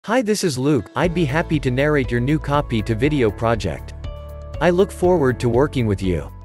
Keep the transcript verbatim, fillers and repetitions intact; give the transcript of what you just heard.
Hi, this is Luke. I'd be happy to narrate your new copy to video project. I look forward to working with you.